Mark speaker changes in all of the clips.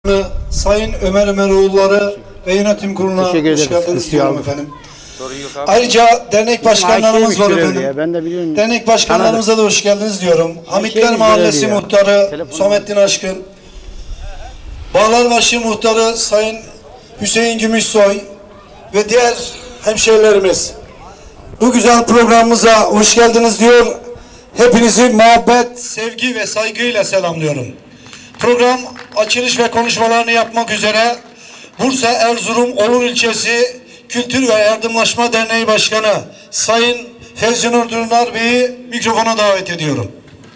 Speaker 1: Sayın Ömer Ömeroğulları ve yönetim kuruluna hoş geldiniz diyorum efendim. Ayrıca dernek başkanlarımız var efendim.
Speaker 2: Ben de biliyorum.
Speaker 1: Dernek başkanlarımıza da hoş geldiniz diyorum. Hamitler Mahallesi Muhtarı Samettin Aşkın, Bağlarbaşı Muhtarı Sayın Hüseyin Gümüşsoy ve diğer hemşehrilerimiz. Bu güzel programımıza hoş geldiniz diyor. Hepinizi muhabbet, sevgi ve saygıyla selamlıyorum. Program açılış ve konuşmalarını yapmak üzere Bursa Erzurum Olur İlçesi Kültür ve Yardımlaşma Derneği Başkanı Sayın Fevzi Nur Durunar Bey'i mikrofona davet ediyorum.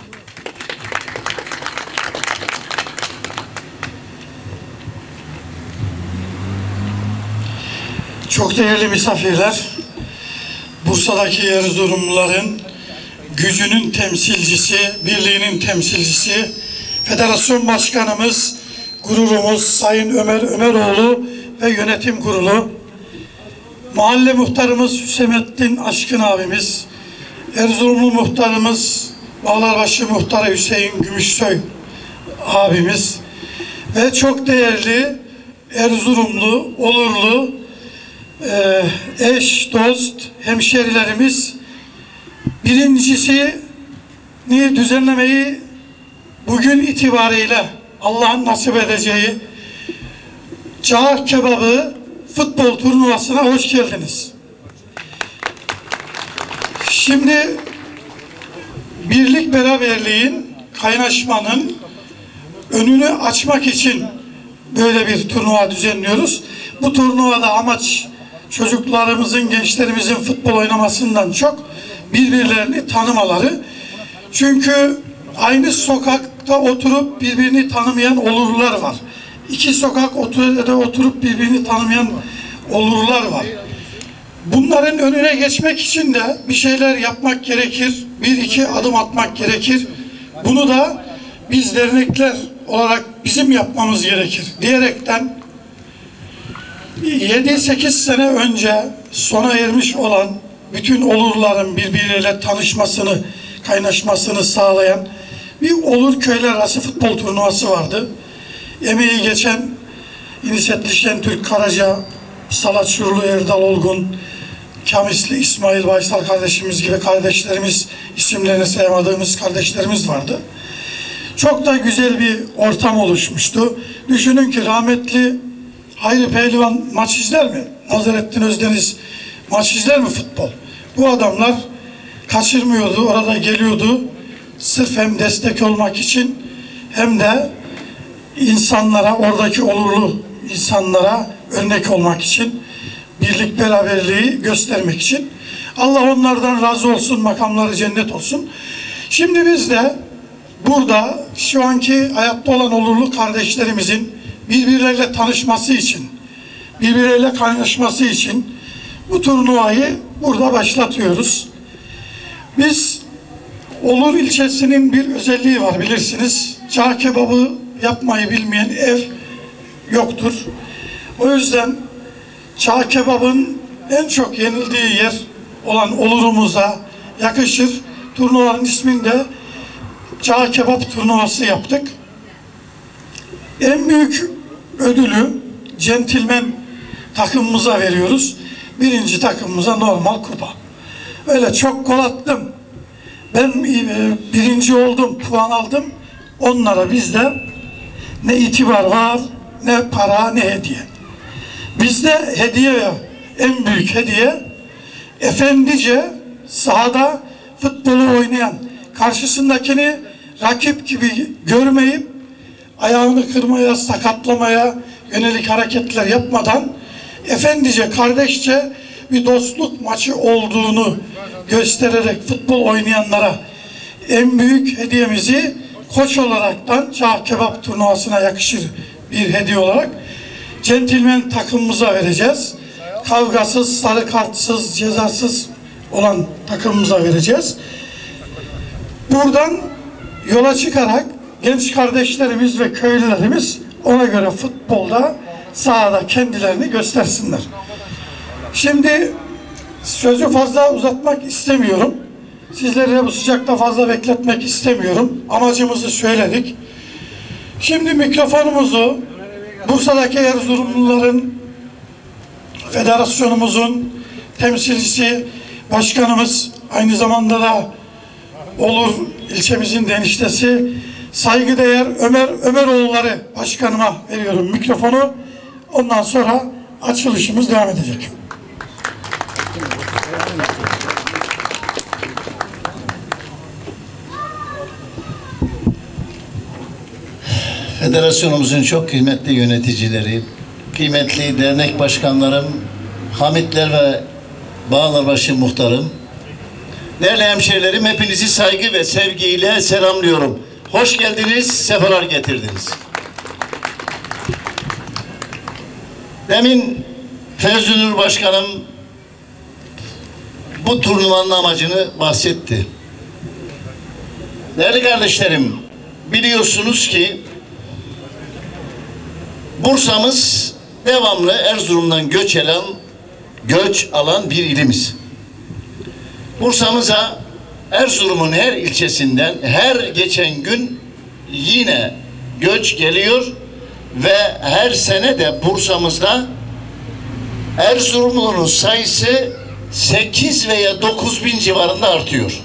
Speaker 3: Çok değerli misafirler, Bursa'daki Erzurumluların gücünün temsilcisi, birliğinin temsilcisi, Federasyon Başkanımız, gururumuz Sayın Ömer Ömeroğlu ve yönetim kurulu, mahalle muhtarımız Hüsemettin Aşkın abimiz, Erzurumlu muhtarımız, Bağlarbaşı muhtarı Hüseyin Gümüşsoy abimiz ve çok değerli Erzurumlu, Olurlu, eş, dost, hemşerilerimiz, birincisini düzenlemeyi bugün itibariyle Allah'ın nasip edeceği Cağ Kebabı futbol turnuvasına hoş geldiniz. Şimdi birlik beraberliğin, kaynaşmanın önünü açmak için böyle bir turnuva düzenliyoruz. Bu turnuvada amaç çocuklarımızın, gençlerimizin futbol oynamasından çok birbirlerini tanımaları. Çünkü aynı sokakta oturup birbirini tanımayan olurlar var. İki sokak oturup birbirini tanımayan olurlar var. Bunların önüne geçmek için de bir şeyler yapmak gerekir. Bir iki adım atmak gerekir. Bunu da biz dernekler olarak bizim yapmamız gerekir diyerekten 7-8 sene önce sona ermiş olan bütün olurların birbiriyle tanışmasını, kaynaşmasını sağlayan bir olur köyler arası futbol turnuvası vardı. Emeği geçen İnisetli Şentürk Karaca, Salat Şurlu Erdal Olgun, Kamisli İsmail Baysal kardeşimiz gibi kardeşlerimiz, isimlerini sayamadığımız kardeşlerimiz vardı. Çok da güzel bir ortam oluşmuştu. Düşünün ki rahmetli Hayri Pehlivan maç izler mi? Nazarettin Özdeniz maç izler mi futbol? Bu adamlar kaçırmıyordu, orada geliyordu. Sırf hem destek olmak için hem de insanlara, oradaki olurlu insanlara örnek olmak için, birlik beraberliği göstermek için. Allah onlardan razı olsun, makamları cennet olsun. Şimdi biz de burada şu anki hayatta olan olurlu kardeşlerimizin birbirleriyle tanışması için, birbirleriyle kaynaşması için bu turnuvayı burada başlatıyoruz. Biz Olur ilçesinin bir özelliği var bilirsiniz. Cağ kebabı yapmayı bilmeyen ev yoktur. O yüzden cağ kebabın en çok yenildiği yer olan Olur'umuza yakışır. Turnuvanın ismini de Cağ Kebap turnuvası yaptık. En büyük ödülü centilmen takımımıza veriyoruz. Birinci takımımıza normal kupa. Öyle çok gol attım, ben birinci oldum, puan aldım. Onlara bizde ne itibar var, ne para, ne hediye. Bizde hediye, en büyük hediye, efendice sahada futbolu oynayan, karşısındakini rakip gibi görmeyip ayağını kırmaya, sakatlamaya yönelik hareketler yapmadan efendice, kardeşçe bir dostluk maçı olduğunu göstererek futbol oynayanlara en büyük hediyemizi koç olaraktan Cağ Kebap turnuvasına yakışır bir hediye olarak centilmen takımımıza vereceğiz. Kavgasız, sarı kartsız, cezasız olan takımımıza vereceğiz. Buradan yola çıkarak genç kardeşlerimiz ve köylülerimiz ona göre futbolda sahada kendilerini göstersinler. Şimdi sözü fazla uzatmak istemiyorum. Sizleri de bu sıcakta fazla bekletmek istemiyorum. Amacımızı söyledik. Şimdi mikrofonumuzu Bursa'daki Erzurumluların federasyonumuzun temsilcisi başkanımız, aynı zamanda da Olur ilçemizin de eniştesi, saygıdeğer Ömeroğulları başkanıma veriyorum mikrofonu. Ondan sonra açılışımız devam edecek.
Speaker 2: Federasyonumuzun çok kıymetli yöneticileri, kıymetli dernek başkanlarım, Hamitler ve Bağlarbaşı muhtarım, değerli hemşehrilerim, hepinizi saygı ve sevgiyle selamlıyorum. Hoş geldiniz, sefalar getirdiniz. Demin Fevzi Nur Başkanım bu turnuvanın amacını bahsetti. Değerli kardeşlerim, biliyorsunuz ki Bursa'mız devamlı Erzurum'dan göç alan bir ilimiz. Bursa'mıza Erzurum'un her ilçesinden her geçen gün yine göç geliyor ve her sene de Bursa'mızda Erzurumlu'nun sayısı 8 veya 9 bin civarında artıyor.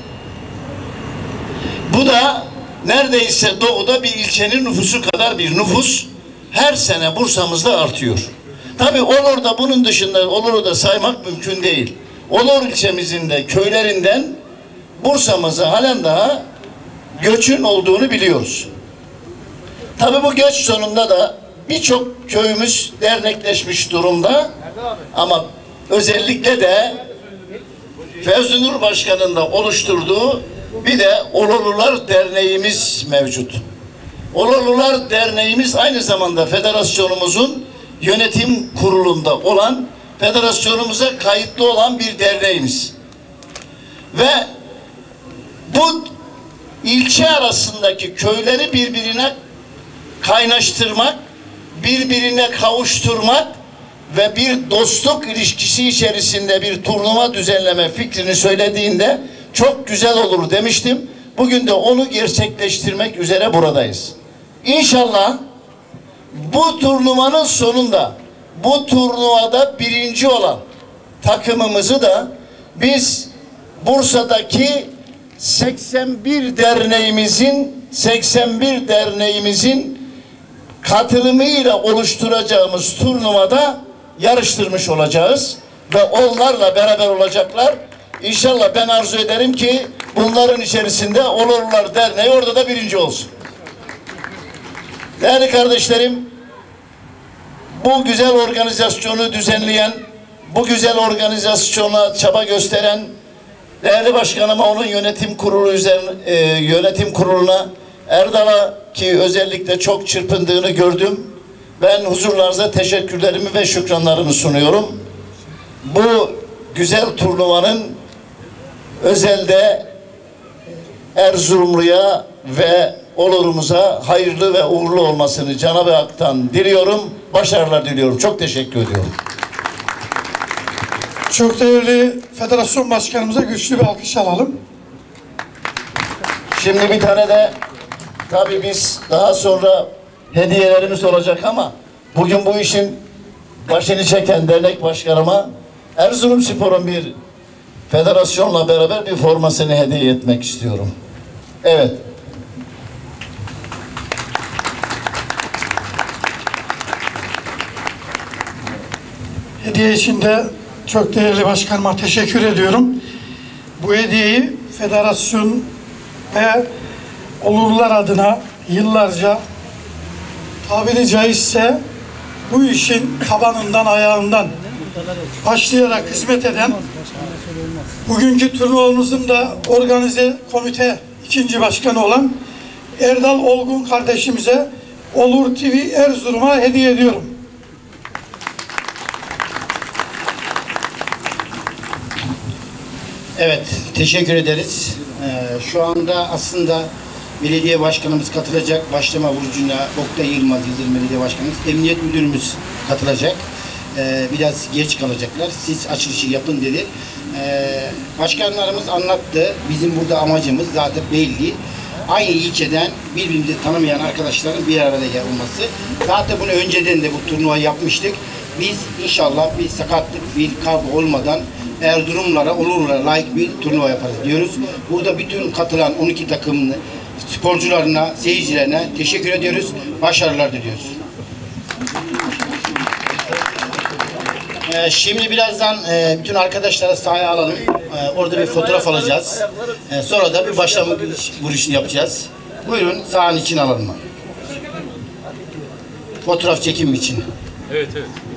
Speaker 2: Bu da neredeyse doğuda bir ilçenin nüfusu kadar bir nüfus her sene Bursa'mızda artıyor. Tabii Olur'da bunun dışında Olur'u da saymak mümkün değil. Olur ilçemizin de köylerinden Bursa'mıza halen daha göçün olduğunu biliyoruz. Tabii bu göç sonunda da birçok köyümüz dernekleşmiş durumda ama özellikle de Fevzi Nur Başkan'ın da oluşturduğu bir de Olurlular Derneğimiz mevcut. Olurlular Derneğimiz aynı zamanda federasyonumuzun yönetim kurulunda olan, federasyonumuza kayıtlı olan bir derneğimiz. Ve bu ilçe arasındaki köyleri birbirine kaynaştırmak, birbirine kavuşturmak ve bir dostluk ilişkisi içerisinde bir turnuva düzenleme fikrini söylediğinde çok güzel olur demiştim. Bugün de onu gerçekleştirmek üzere buradayız. İnşallah bu turnuvanın sonunda bu turnuvada birinci olan takımımızı da biz Bursa'daki 81 derneğimizin katılımıyla oluşturacağımız turnuvada yarıştırmış olacağız ve onlarla beraber olacaklar. İnşallah ben arzu ederim ki bunların içerisinde Olurlular Derneği orada da birinci olsun. Değerli kardeşlerim, bu güzel organizasyonu düzenleyen, bu güzel organizasyona çaba gösteren değerli başkanıma, onun yönetim kuruluna, Erdal'a ki özellikle çok çırpındığını gördüm. Ben huzurlarınıza teşekkürlerimi ve şükranlarımı sunuyorum. Bu güzel turnuvanın özelde Erzurumlu'ya ve Olur'umuza hayırlı ve uğurlu olmasını Cenab-ı Hak'tan diliyorum. Başarılar diliyorum. Çok teşekkür ediyorum.
Speaker 3: Çok değerli federasyon başkanımıza güçlü bir alkış alalım.
Speaker 2: Şimdi bir tane de tabii biz daha sonra hediyelerimiz olacak ama bugün bu işin başını çeken dernek başkanıma Erzurumspor'un bir federasyonla beraber bir formasını hediye etmek istiyorum. Evet.
Speaker 3: Hediye için de çok değerli başkanıma teşekkür ediyorum. Bu hediyeyi federasyon ve Olurlar adına yıllarca tabiri caizse bu işin tabanından ayağından başlayarak hizmet eden, bugünkü turnuvamızın da organize komite ikinci başkanı olan Erdal Olgun kardeşimize Olur TV Erzurum'a hediye ediyorum.
Speaker 4: Evet, teşekkür ederiz. Şu anda aslında belediye başkanımız katılacak. Başlama vurucuna Oktay Yılmaz Yıldırım Belediye Başkanımız, Emniyet Müdürümüz katılacak. Biraz geç kalacaklar. Siz açılışı yapın dedi. Başkanlarımız anlattı. Bizim burada amacımız zaten belli. aynı ilçeden birbirini tanımayan arkadaşların bir arada olması. Zaten bunu önceden de bu turnuva yapmıştık. Biz inşallah bir sakatlık, bir kavga olmadan Erzurumlara, Olurlara layık bir turnuva yaparız diyoruz. Burada bütün katılan 12 takımın sporcularına, seyircilerine teşekkür ediyoruz. Başarılar diliyoruz. Şimdi birazdan bütün arkadaşlara sahaya alalım. Orada bir fotoğraf alacağız. Sonra da bir başlangıç vuruşunu yapacağız. Buyurun sahanın içine alalım. Fotoğraf çekim için.
Speaker 5: Evet.